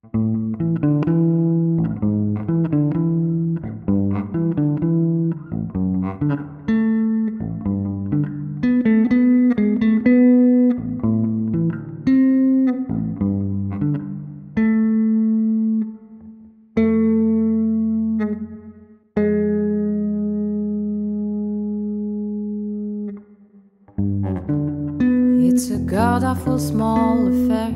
It's a god-awful small affair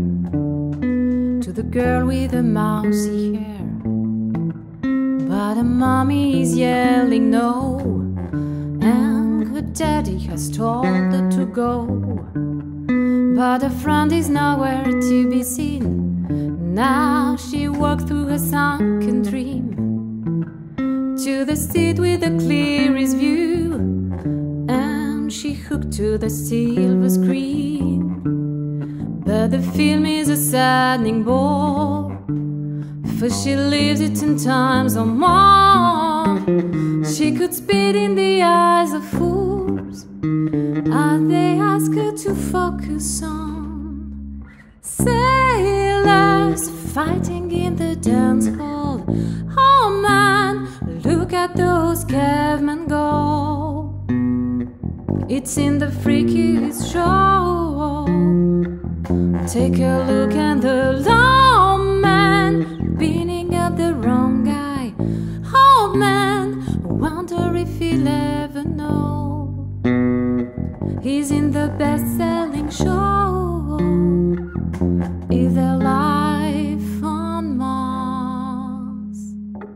to the girl with the mousy hair, but her mommy is yelling no, and her daddy has told her to go. But her friend is nowhere to be seen. Now she walks through her sunken dream to the seat with the clearest view, and she hooked to the silver screen. But the film is a saddening bore, for she lives it 10 times or more. She could spit in the eyes of fools as they ask her to focus on sailors fighting in the dance hall. Oh man, look at those cavemen go. It's in the freakiest show. Take a look at the long man beating up the wrong guy. Oh man, wonder if he'll ever know. He's in the best-selling show. Is there life on Mars?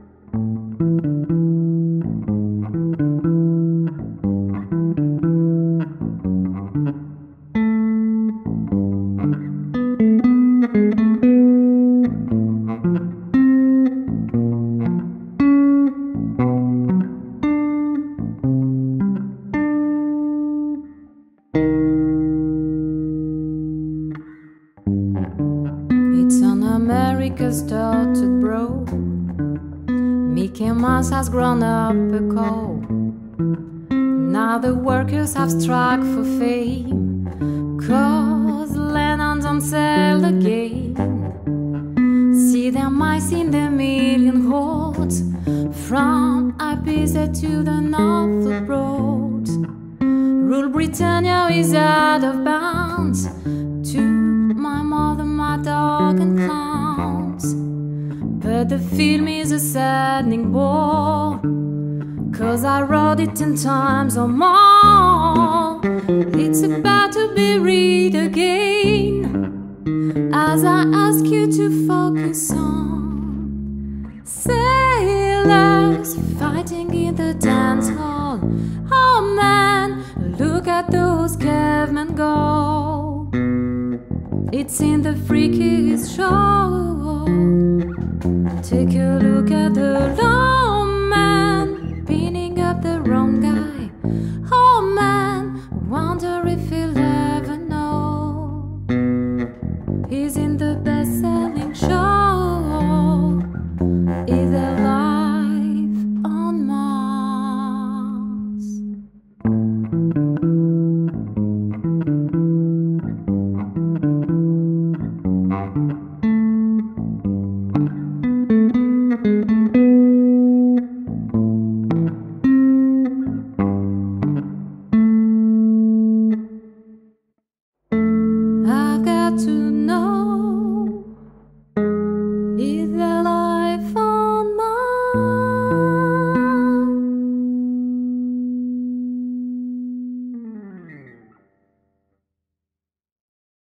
It's on America's dotted broad. Mickey Mouse has grown up a coal. Now the workers have struck for fame, 'cause Lennon don't sell again. See their mice in the million hordes, from Ibiza to the Norfolk Broad. Rule Britannia is out of bounds, to my mother, my dog and clowns. But the film is a saddening bore, 'cause I wrote it 10 times or more. It's about to be read again, as I ask you to focus on sailors fighting in the dance hall. Oh man, look at those cavemen go. It's in the freakiest show. Take a look at the